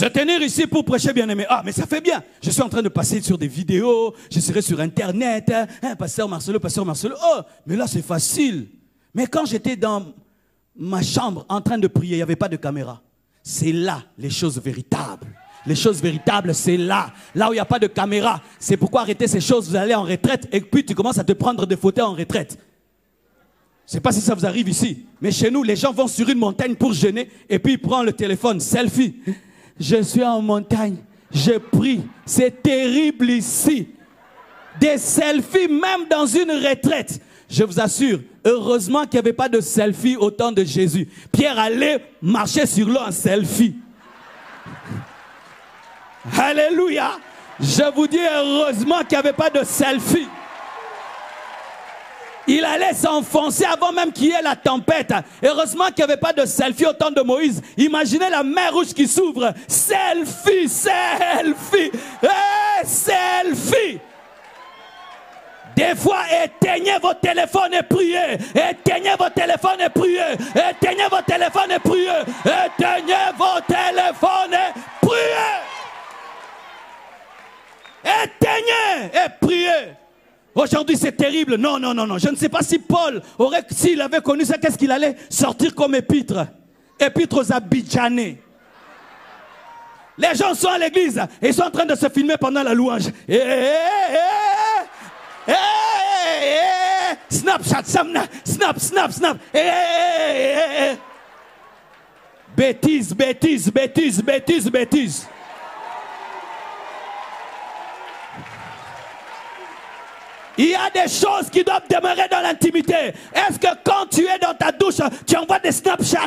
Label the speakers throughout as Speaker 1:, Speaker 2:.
Speaker 1: Se tenir ici pour prêcher, bien-aimé. Ah, mais ça fait bien. Je suis en train de passer sur des vidéos. Je serai sur Internet. Pasteur Marcelo, Pasteur Marcelo. Oh, mais là, c'est facile. Mais quand j'étais dans ma chambre en train de prier, il n'y avait pas de caméra. C'est là les choses véritables. Les choses véritables, c'est là. Là où il n'y a pas de caméra. C'est pourquoi arrêter ces choses, vous allez en retraite et puis tu commences à te prendre des fauteuils en retraite. Je ne sais pas si ça vous arrive ici. Mais chez nous, les gens vont sur une montagne pour jeûner et puis ils prennent le téléphone, selfie. Je suis en montagne, je prie. C'est terrible ici. Des selfies même dans une retraite. Je vous assure, heureusement qu'il n'y avait pas de selfie au temps de Jésus. Pierre allait marcher sur l'eau en selfie. Alléluia. Je vous dis heureusement qu'il n'y avait pas de selfie. Il allait s'enfoncer avant même qu'il y ait la tempête. Heureusement qu'il n'y avait pas de selfie au temps de Moïse. Imaginez la mer rouge qui s'ouvre. Selfie, selfie, selfie. Des fois, éteignez vos téléphones et priez. Éteignez vos téléphones et priez. Éteignez vos téléphones et priez. Éteignez vos téléphones et priez. Éteignez et priez. Aujourd'hui, c'est terrible. Non, non, non, non. Je ne sais pas si Paul s'il avait connu ça, qu'est-ce qu'il allait sortir comme épître? Épître aux Abidjanais. Les gens sont à l'église et ils sont en train de se filmer pendant la louange. Snapchat, snap, snap, snap. Bêtise, bêtise, bêtise, bêtise, bêtise. Il y a des choses qui doivent demeurer dans l'intimité. Est-ce que quand tu es dans ta douche, tu envoies des Snapchats?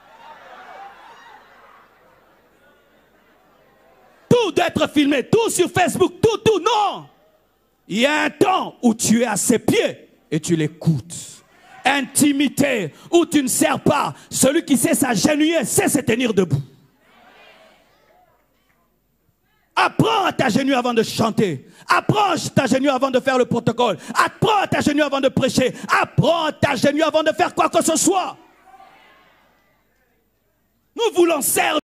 Speaker 1: Tout doit être filmé, tout sur Facebook, tout, non. Il y a un temps où tu es à ses pieds et tu l'écoutes. Intimité, où tu ne sers pas. Celui qui sait s'agenouiller, sait se tenir debout. Apprends à t'agenouiller avant de chanter. Apprends à t'agenouiller avant de faire le protocole. Apprends à t'agenouiller avant de prêcher. Apprends à t'agenouiller avant de faire quoi que ce soit. Nous voulons servir.